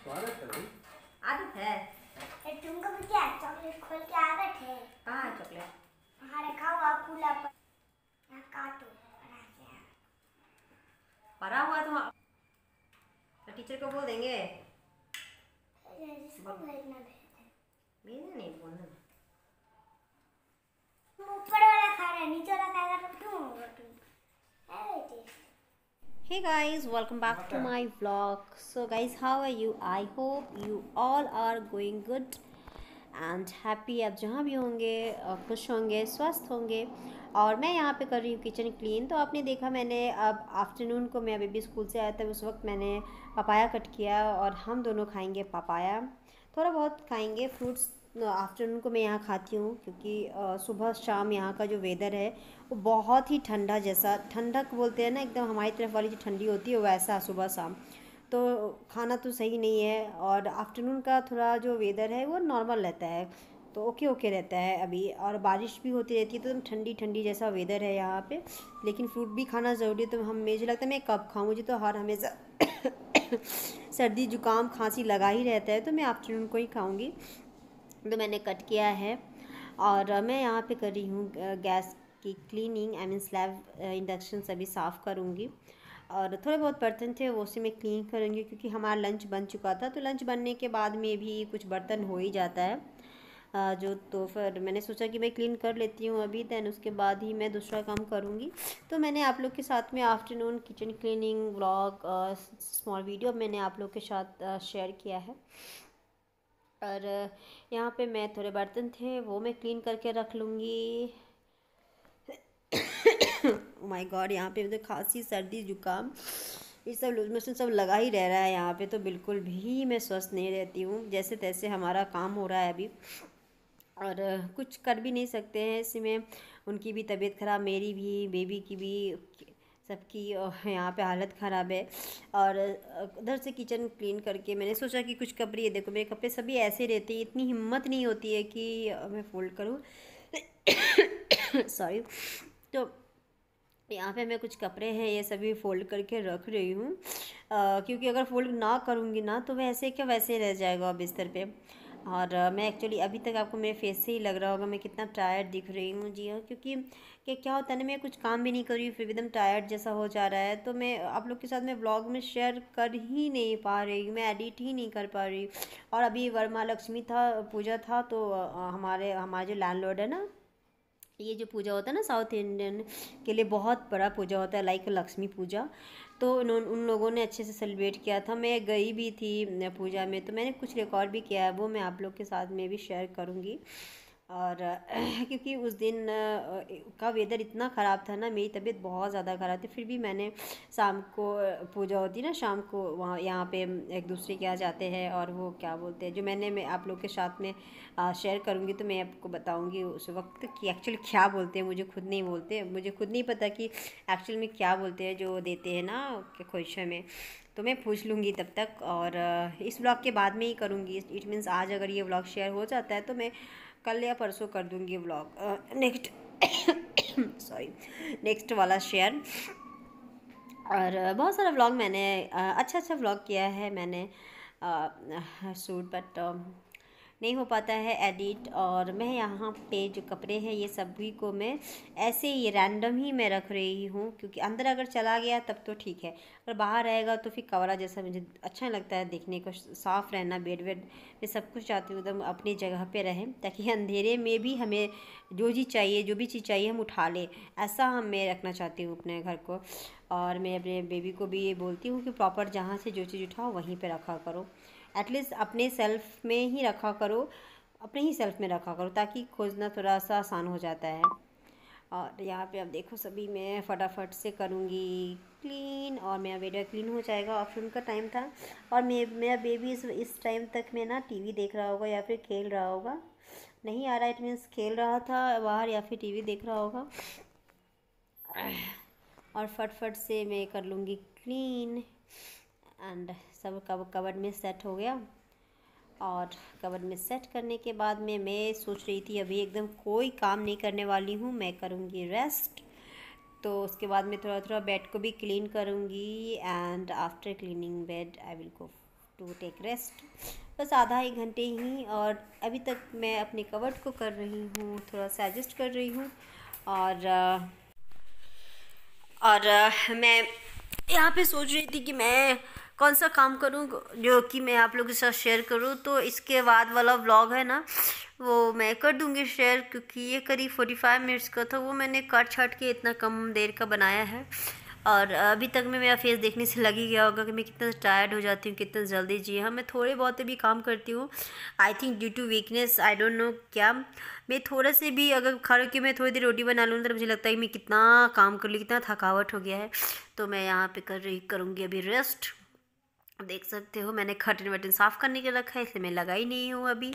स्वागत है भाई। आदत है। तुमको भी क्या चॉकलेट खोल के आदत है? कहाँ है चॉकलेट? हाँ रखा हुआ खुला पर यहाँ काटो पड़ा हुआ तो टीचर को बोल देंगे। जिसको भेजना भेजना नहीं, बोलना। ऊपर वाला खा रहा है, नीचे वाला खाएगा तो क्यों होगा तुम? Hey guys, welcome back to my vlog. So guys, how are you? I hope you all are going good and happy. आप जहाँ भी होंगे खुश होंगे, स्वस्थ होंगे। और मैं यहाँ पे कर रही हूँ किचन क्लीन। तो आपने देखा मैंने अब आफ्टरनून को, मैं अभी भी स्कूल से आया था, उस वक्त मैंने पपाया कट किया और हम दोनों खाएंगे पपाया। थोड़ा बहुत खाएंगे फ्रूट्स। आफ्टरनून को मैं यहाँ खाती हूँ क्योंकि सुबह शाम यहाँ का जो वेदर है वो बहुत ही ठंडा, जैसा ठंडक बोलते हैं ना, एकदम हमारी तरफ वाली जो ठंडी होती है वैसा सुबह शाम। तो खाना तो सही नहीं है। और आफ्टरनून का थोड़ा जो वेदर है वो नॉर्मल रहता है, तो ओके ओके रहता है अभी। और बारिश भी होती रहती है, तो एकदम ठंडी ठंडी जैसा वेदर है यहाँ पे। लेकिन फ्रूट भी खाना ज़रूरी है। तो मुझे लगता है मैं कब खाऊँ, मुझे तो हर हमेशा सर्दी जुकाम खांसी लगा ही रहता है, तो मैं आफ्टरनून को ही खाऊँगी। तो मैंने कट किया है और मैं यहाँ पे कर रही हूँ गैस की cleaning. I mean slab induction सभी साफ़ करूँगी। और थोड़े बहुत बर्तन थे वो उसी में क्लीन करूँगी क्योंकि हमारा लंच बन चुका था। तो लंच बनने के बाद में भी कुछ बर्तन हो ही जाता है जो, तो फिर मैंने सोचा कि मैं क्लीन कर लेती हूँ अभी, दैन उसके बाद ही मैं दूसरा काम करूँगी। तो मैंने आप लोग के साथ में afternoon kitchen cleaning vlog small video मैंने आप लोग के साथ शेयर किया है। और यहाँ पे मैं थोड़े बर्तन थे वो मैं क्लीन करके रख लूँगी। ओह माय गॉड, यहाँ पे मुझे खांसी सर्दी जुकाम ये सब लूज मोशन सब लगा ही रह रहा है यहाँ पे। तो बिल्कुल भी मैं स्वस्थ नहीं रहती हूँ, जैसे तैसे हमारा काम हो रहा है अभी और कुछ कर भी नहीं सकते हैं इसमें। उनकी भी तबीयत ख़राब, मेरी भी, बेबी की भी, सबकी यहाँ पे हालत ख़राब है। और उधर से किचन क्लीन करके मैंने सोचा कि कुछ कपड़े, ये देखो मेरे कपड़े सभी ऐसे रहते हैं, इतनी हिम्मत नहीं होती है कि मैं फ़ोल्ड करूँ। सॉरी। तो यहाँ पे मैं कुछ कपड़े हैं ये सभी फ़ोल्ड करके रख रही हूँ क्योंकि अगर फ़ोल्ड ना करूँगी ना तो वैसे क्या वैसे रह जाएगा बिस्तर पे। और मैं एक्चुअली अभी तक आपको मेरे फेस से ही लग रहा होगा मैं कितना टायर्ड दिख रही हूँ। जी हाँ, क्योंकि क्या होता है ना, मैं कुछ काम भी नहीं कर रही हूँ फिर भी एकदम टायर्ड जैसा हो जा रहा है। तो मैं आप लोग के साथ में ब्लॉग में शेयर कर ही नहीं पा रही हूँ, मैं एडिट ही नहीं कर पा रही। और अभी वरमा लक्ष्मी था, पूजा था, तो हमारे जो लैंडलॉर्ड है ना, ये जो पूजा होता है ना साउथ इंडियन के लिए बहुत बड़ा पूजा होता है, लाइक लक्ष्मी पूजा। तो उन लोगों ने अच्छे से सेलिब्रेट किया था, मैं गई भी थी पूजा में, तो मैंने कुछ रिकॉर्ड भी किया है, वो मैं आप लोग के साथ में भी शेयर करूँगी। और क्योंकि उस दिन का वेदर इतना ख़राब था ना, मेरी तबीयत बहुत ज़्यादा ख़राब थी, फिर भी मैंने शाम को पूजा होती ना शाम को, वहाँ यहाँ पे एक दूसरे के यहाँ जाते हैं और वो क्या बोलते हैं, जो मैं आप लोग के साथ में शेयर करूँगी तो मैं आपको बताऊँगी उस वक्त कि एक्चुअली क्या बोलते हैं। मुझे खुद नहीं बोलते, मुझे खुद नहीं पता कि एक्चुअल में क्या बोलते हैं जो देते हैं ना क्वेश्चन में। तो मैं पूछ लूँगी तब तक, और इस व्लॉग के बाद में ही करूँगी। इट मीन्स आज अगर ये व्लॉग शेयर हो जाता है तो मैं कल या परसों कर दूँगी व्लॉग नेक्स्ट सॉरी नेक्स्ट वाला शेयर। और बहुत सारा व्लॉग मैंने अच्छा अच्छा व्लॉग किया है मैंने शूट, बट नहीं हो पाता है एडिट। और मैं यहाँ पे जो कपड़े हैं ये सभी को मैं ऐसे ही रैंडम ही मैं रख रही हूँ क्योंकि अंदर अगर चला गया तब तो ठीक है, अगर बाहर रहेगा तो फिर कवरा जैसा मुझे अच्छा लगता है देखने को। साफ़ रहना, बेड वेड मैं सब कुछ चाहती हूँ एकदम अपनी जगह पे रहें, ताकि अंधेरे में भी हमें जो चीज़ चाहिए, जो भी चीज़ चाहिए हम उठा लें, ऐसा मैं रखना चाहती हूँ अपने घर को। और मैं अपने बेबी को भी ये बोलती हूँ कि प्रॉपर जहाँ से जो चीज़ उठाओ वहीं पे रखा करो, एटलीस्ट अपने सेल्फ में ही रखा करो, अपने ही सेल्फ में रखा करो, ताकि खोजना थोड़ा सा आसान हो जाता है। और यहाँ पे अब देखो सभी मैं फटाफट से करूँगी क्लीन और मेरा वीडियो क्लीन हो जाएगा। आफ्टरनून का टाइम था और मेरा बेबी इस टाइम तक में ना टीवी देख रहा होगा या फिर खेल रहा होगा, नहीं आ रहा, इट मीन्स खेल रहा था बाहर या फिर टीवी देख रहा होगा। और फटफट से मैं कर लूँगी क्लीन एंड सब कबर्ड में सेट हो गया। और कबर्ड में सेट करने के बाद में मैं सोच रही थी अभी एकदम कोई काम नहीं करने वाली हूँ, मैं करूँगी रेस्ट। तो उसके बाद मैं थोड़ा थोड़ा बेड को भी क्लीन करूँगी and after cleaning bed I will go to take rest, बस आधा एक घंटे ही। और अभी तक मैं अपने कवर्ड को कर रही हूँ, थोड़ा सा एडजस्ट कर रही हूँ। और मैं यहाँ पे सोच रही थी कि मैं कौन सा काम करूँ जो कि मैं आप लोगों के साथ शेयर करूँ। तो इसके बाद वाला व्लॉग है ना, वो मैं कर दूँगी शेयर, क्योंकि ये करीब 45 मिनट्स का था, वो मैंने कट छट के इतना कम देर का बनाया है। और अभी तक में मेरा फेस देखने से लग ही गया होगा कि मैं कितना टायर्ड हो जाती हूँ, कितना जल्दी। जी हाँ, मैं थोड़े बहुत भी काम करती हूँ, I think due to weakness, I don't know क्या। मैं थोड़ा से भी अगर खड़े के मैं थोड़ी देर रोटी बना लूँ तो मुझे लगता है कि मैं कितना काम कर ली, कितना थकावट हो गया है। तो मैं यहाँ पे करूँगी अभी रेस्ट। देख सकते हो मैंने कर्टन वर्टन साफ़ करने के रखा है, इसलिए मैं लगा ही नहीं हूँ अभी।